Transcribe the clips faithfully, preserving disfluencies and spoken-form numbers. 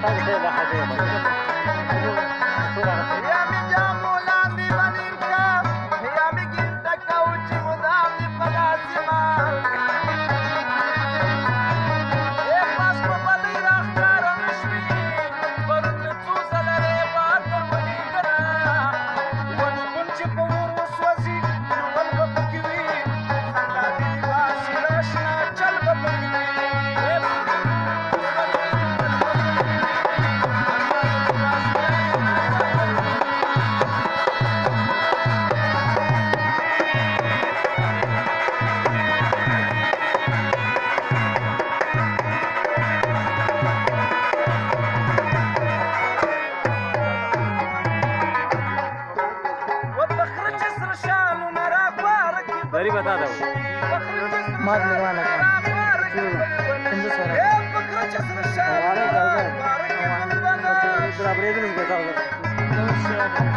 दरी बता दो मार ले वाला पंद्रह सौ वाले का बराबर एक नहीं बता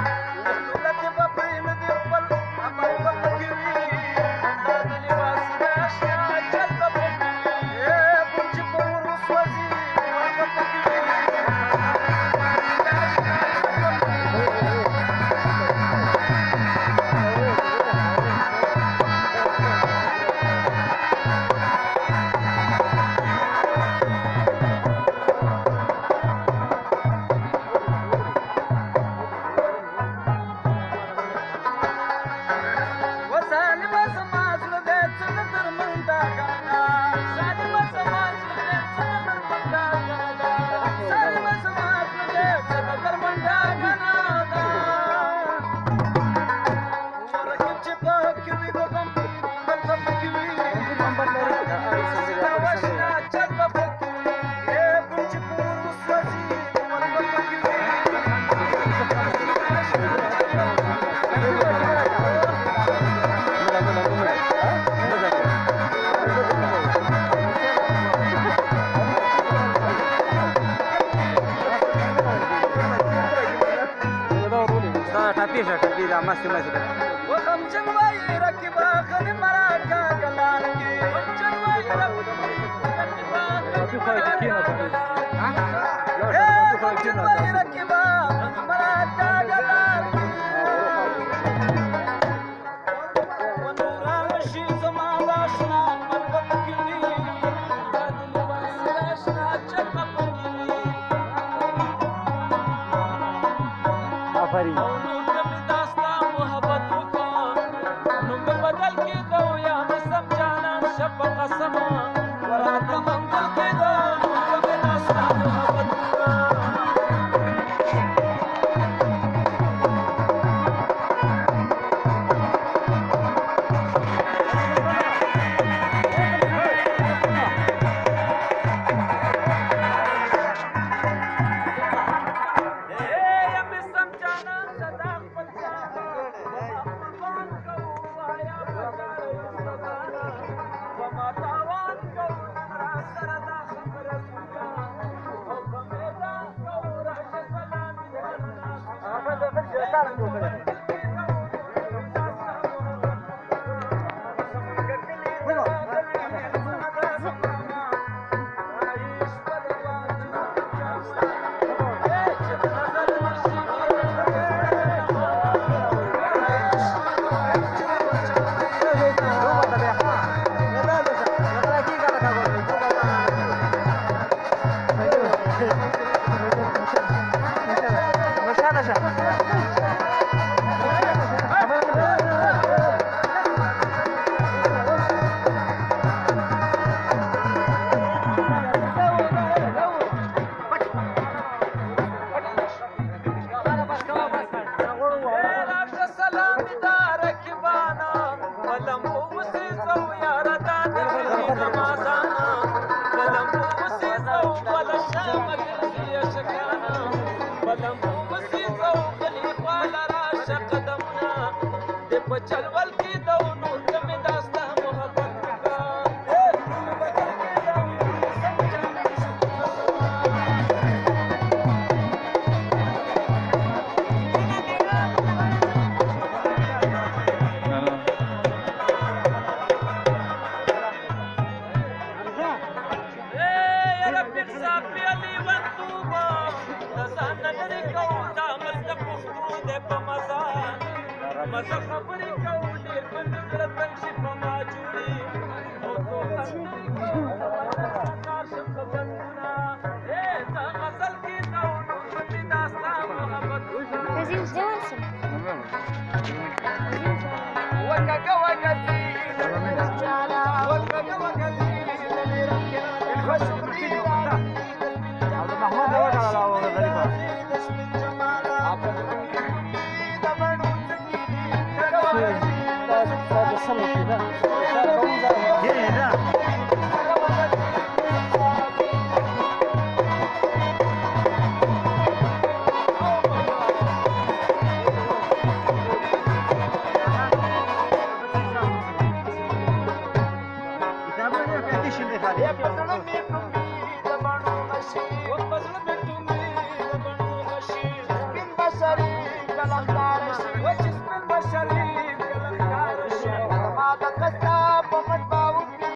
tapi saya tapi dah masih masih. Wakam cenwai rakiba khani maraka galangi. Cenwai rakiba khani maraka. Hah? Cenwai rakiba khani maraka galangi. Wanura mashi zama dashna marwaki. Badil basashna chakapaki. Afari. Masya Allah. رفیق صاحب پیالي وطوبه د ځان نه لرې کوو دا مزد پښتو دی په مزه مزه خبرې کوو ډېر په زړه تنګ شي په ما جوړي او دوستان لرې کوو کار شم په بندونه ای دا غزل کې دا ونو مې دا ستا محبت وککه وکځي وککه وکځي محمود یې وکړه او غریبه Kala